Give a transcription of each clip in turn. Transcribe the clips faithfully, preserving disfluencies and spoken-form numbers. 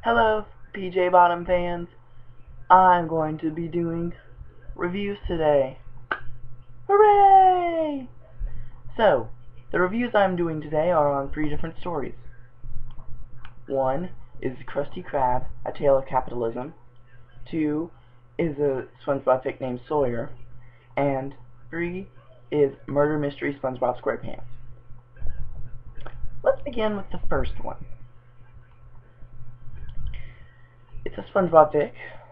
Hello, P J Bottom fans. I'm going to be doing reviews today. Hooray! So, the reviews I'm doing today are on three different stories. One is Krusty Krab, A Tale of Capitalism. Two is a SpongeBob fic named Sawyer. And three is Murder Mystery SpongeBob SquarePants. Let's begin with the first one. It's a SpongeBob fic.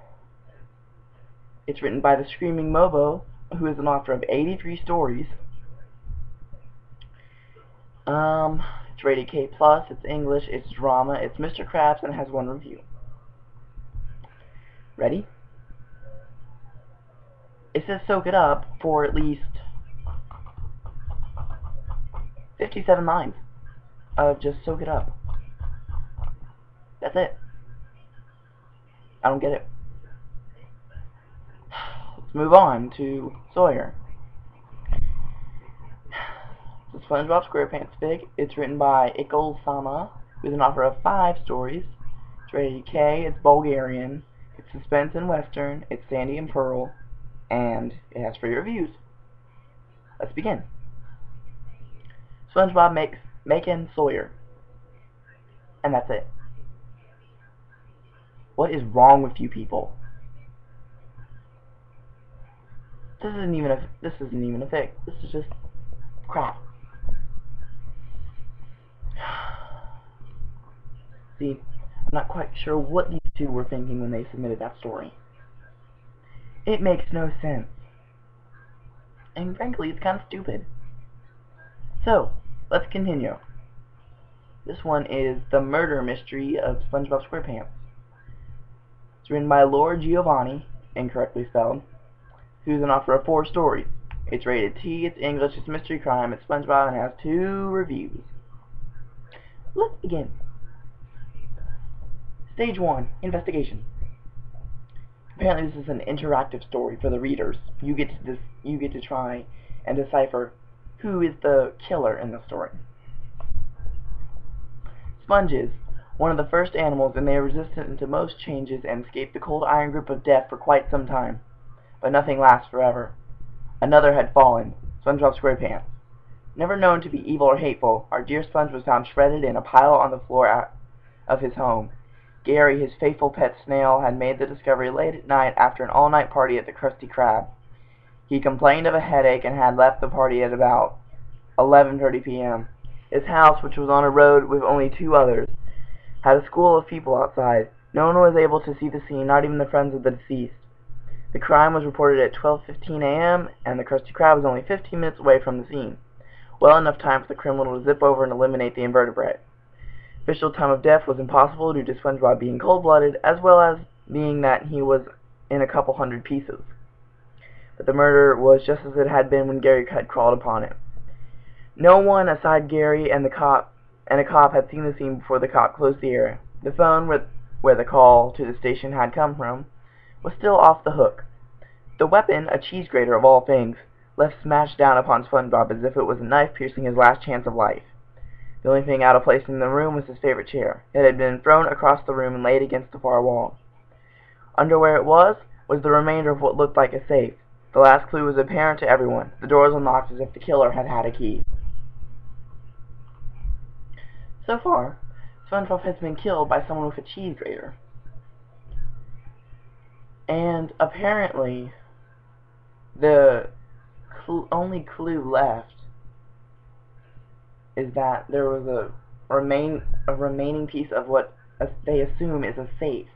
It's written by the Screaming Mobo, who is an author of eighty-three stories. Um, it's rated K plus, it's English, it's drama, it's Mister Krabs, and it has one review. Ready? It says soak it up for at least fifty-seven lines of just soak it up. That's it. I don't get it. Let's move on to Sawyer. It's a SpongeBob SquarePants fic. It's written by Ickle Sama, who's an author of five stories. It's rated K, it's Bulgarian, it's suspense and western, it's Sandy and Pearl, and it has free reviews. Let's begin. SpongeBob makes making Sawyer. And that's it. What is wrong with you people? This isn't even a this isn't even a fic. This is just crap. See, I'm not quite sure what these two were thinking when they submitted that story. It makes no sense. And frankly, it's kind of stupid. So, let's continue. This one is The Murder Mystery of SpongeBob SquarePants. It's written by Lord Giovanni, incorrectly spelled, who's an author of four stories. It's rated T, it's English, it's mystery crime, it's SpongeBob, and it has two reviews. Let's begin. Stage one, investigation. Apparently this is an interactive story for the readers. You get to dis you get to try and decipher who is the killer in the story. Sponges, one of the first animals, and they are resistant to most changes and escape the cold iron grip of death for quite some time. But nothing lasts forever. Another had fallen, SpongeBob SquarePants. Never known to be evil or hateful, our dear Sponge was found shredded in a pile on the floor of his home. Gary, his faithful pet snail, had made the discovery late at night after an all-night party at the Krusty Krab. He complained of a headache and had left the party at about eleven thirty p m His house, which was on a road with only two others, had a school of people outside. No one was able to see the scene, not even the friends of the deceased. The crime was reported at twelve fifteen a m, and the Krusty Krab was only fifteen minutes away from the scene. Well enough time for the criminal to zip over and eliminate the invertebrate. Official time of death was impossible due to SpongeBob being cold-blooded, as well as being that he was in a couple hundred pieces. But the murder was just as it had been when Gary had crawled upon it. No one aside Gary and the cop and a cop had seen the scene before the cop closed the area. The phone where, where the call to the station had come from was still off the hook. The weapon, a cheese grater of all things, left smashed down upon SpongeBob as if it was a knife piercing his last chance of life. The only thing out of place in the room was his favorite chair. It had been thrown across the room and laid against the far wall. Under where it was, was the remainder of what looked like a safe. The last clue was apparent to everyone. The door was unlocked as if the killer had had a key. So far, SpongeBob has been killed by someone with a cheese grater. And apparently, the cl only clue left is that there was a remain a remaining piece of what uh, they assume is a safe.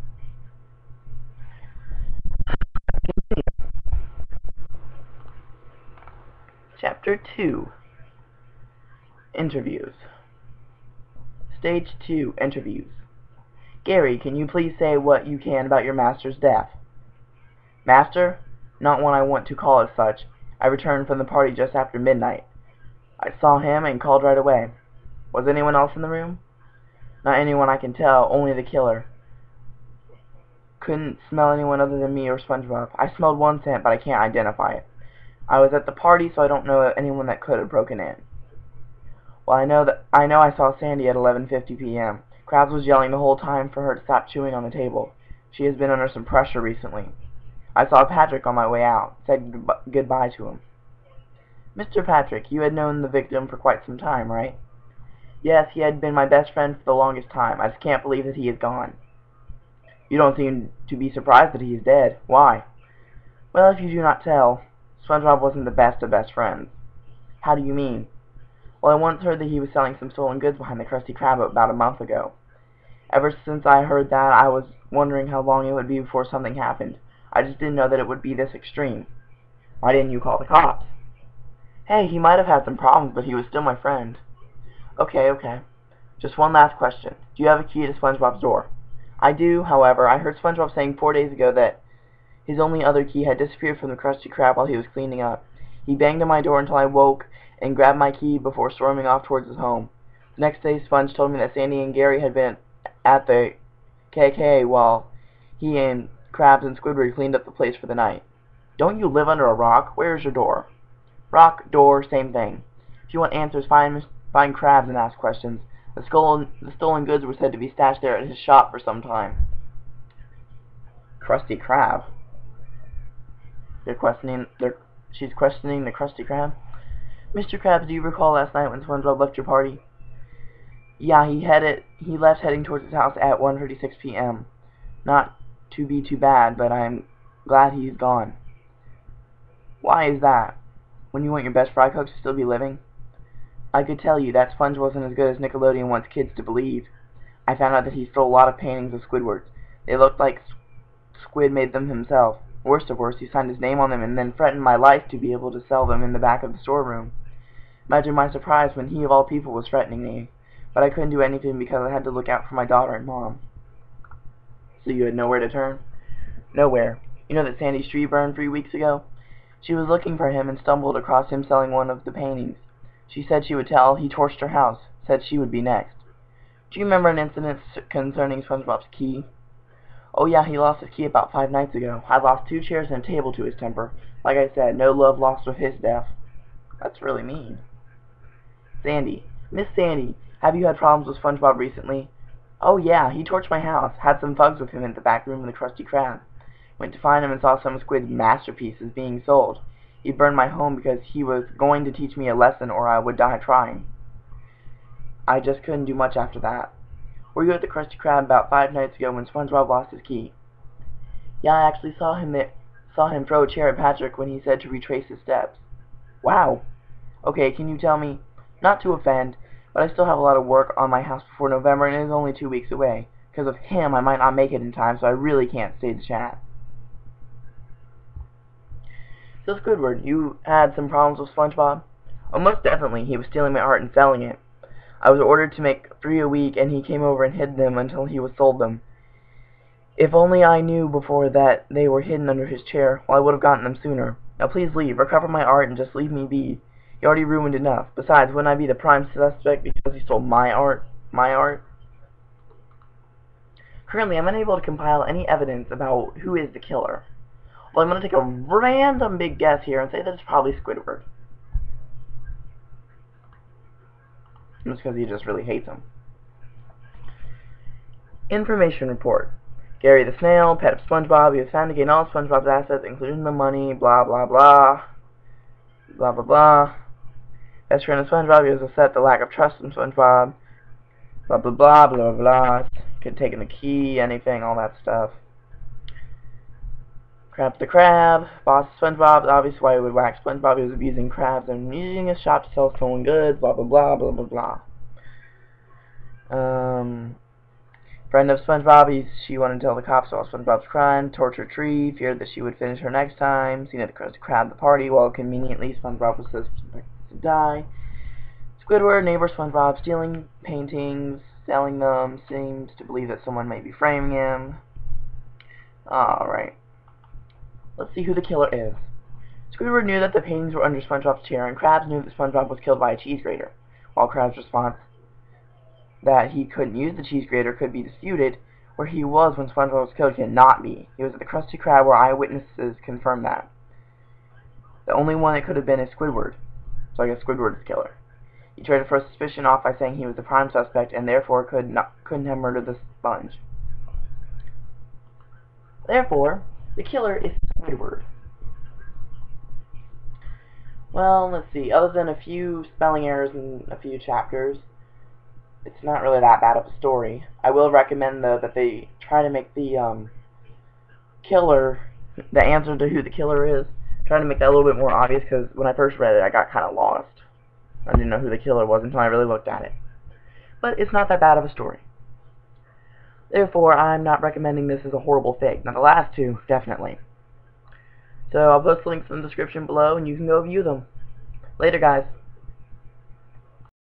Chapter two. Interviews. Stage two, interviews. Gary, can you please say what you can about your master's death? Master? Not one I want to call as such. I returned from the party just after midnight. I saw him and called right away. Was anyone else in the room? Not anyone I can tell, only the killer. Couldn't smell anyone other than me or SpongeBob. I smelled one scent, but I can't identify it. I was at the party, so I don't know anyone that could have broken in. Well, I know that I know I saw Sandy at eleven fifty p m Krabs was yelling the whole time for her to stop chewing on the table. She has been under some pressure recently. I saw Patrick on my way out. Said goodbye to him. Mister Patrick, you had known the victim for quite some time, right? Yes, he had been my best friend for the longest time. I just can't believe that he is gone. You don't seem to be surprised that he is dead. Why? Well, if you do not tell, SpongeBob wasn't the best of best friends. How do you mean? Well, I once heard that he was selling some stolen goods behind the Krusty Krab about a month ago. Ever since I heard that, I was wondering how long it would be before something happened. I just didn't know that it would be this extreme. Why didn't you call the cops? Hey, he might have had some problems, but he was still my friend. Okay, okay. Just one last question. Do you have a key to SpongeBob's door? I do, however. I heard SpongeBob saying four days ago that his only other key had disappeared from the Krusty Krab while he was cleaning up. He banged on my door until I woke and grabbed my key before storming off towards his home. The next day, Sponge told me that Sandy and Gary had been at the K K A while he and Krabs and Squidward cleaned up the place for the night. Don't you live under a rock? Where is your door? Rock, door, same thing. If you want answers, find, find Krabs and ask questions. The stolen, the stolen goods were said to be stashed there at his shop for some time. Krusty Krab? They're questioning, they're, she's questioning the Krusty Krab? Mister Krabs, do you recall last night when SpongeBob left your party? Yeah, he headed, he left heading towards his house at one thirty-six p m Not to be too bad, but I'm glad he's gone. Why is that? When you want your best fry cook to still be living? I could tell you that Sponge wasn't as good as Nickelodeon wants kids to believe. I found out that he stole a lot of paintings of Squidward's. They looked like Squid made them himself. Worst of worst, he signed his name on them and then threatened my life to be able to sell them in the back of the storeroom. Imagine my surprise when he of all people was threatening me. But I couldn't do anything because I had to look out for my daughter and mom. So you had nowhere to turn? Nowhere. You know that Sandy's tree burned three weeks ago? She was looking for him and stumbled across him selling one of the paintings. She said she would tell. He torched her house. Said she would be next. Do you remember an incident concerning SpongeBob's key? Oh yeah, he lost his key about five nights ago. I lost two chairs and a table to his temper. Like I said, no love lost with his death. That's really mean. Sandy. Miss Sandy, have you had problems with SpongeBob recently? Oh yeah, he torched my house. Had some thugs with him in the back room of the Krusty Krab. Went to find him and saw some of Squid's masterpieces being sold. He burned my home because he was going to teach me a lesson or I would die trying. I just couldn't do much after that. Were you at the Krusty Krab about five nights ago when SpongeBob lost his key? Yeah, I actually saw him there, saw him throw a chair at Patrick when he said to retrace his steps. Wow. Okay, can you tell me, not to offend, but I still have a lot of work on my house before November and it is only two weeks away. Because of him, I might not make it in time, so I really can't stay to chat. So Squidward, you had some problems with SpongeBob? Oh, most definitely. He was stealing my art and selling it. I was ordered to make three a week, and he came over and hid them until he was sold them. If only I knew before that they were hidden under his chair, well, I would have gotten them sooner. Now please leave, recover my art, and just leave me be. You already ruined enough. Besides, wouldn't I be the prime suspect because he stole my art? My art? Currently, I'm unable to compile any evidence about who is the killer. Well, I'm going to take a random big guess here and say that it's probably Squidward. Just because he just really hates him. Information report. Gary the Snail, pet of SpongeBob, he was found to gain all SpongeBob's assets, including the money, blah blah blah. Blah blah blah. Best friend of SpongeBob, he was upset the lack of trust in SpongeBob. Blah blah blah blah blah blah. Could take in the key, anything, all that stuff. Krabs the Krab, boss of SpongeBob, obviously why he would whack SpongeBob, he was abusing Krabs and using his shop to sell stolen goods, blah blah blah blah blah blah. Um, friend of SpongeBob, he, she wanted to tell the cops about SpongeBob's crime, tortured Tree, feared that she would finish her next time, seen at the Krusty Krab the party, while conveniently SpongeBob was suspected to die. Squidward, neighbor SpongeBob, stealing paintings, selling them, seems to believe that someone may be framing him. Alright. Let's see who the killer is. Squidward knew that the paintings were under SpongeBob's chair, and Krabs knew that SpongeBob was killed by a cheese grater. While Krabs' response that he couldn't use the cheese grater could be disputed, where he was when SpongeBob was killed cannot be. He was at the Krusty Krab where eyewitnesses confirmed that. The only one it could have been is Squidward, so I guess Squidward is the killer. He tried to throw suspicion off by saying he was the prime suspect and therefore could not, couldn't have murdered the sponge. Therefore, the killer is Squidward. Well, let's see. Other than a few spelling errors in a few chapters, it's not really that bad of a story. I will recommend, though, that they try to make the um, killer, the answer to who the killer is, try to make that a little bit more obvious, because when I first read it, I got kind of lost. I didn't know who the killer was until I really looked at it. But it's not that bad of a story. Therefore, I'm not recommending this as a horrible fake. Now, the last two, definitely. So I'll post links in the description below, and you can go view them. Later, guys.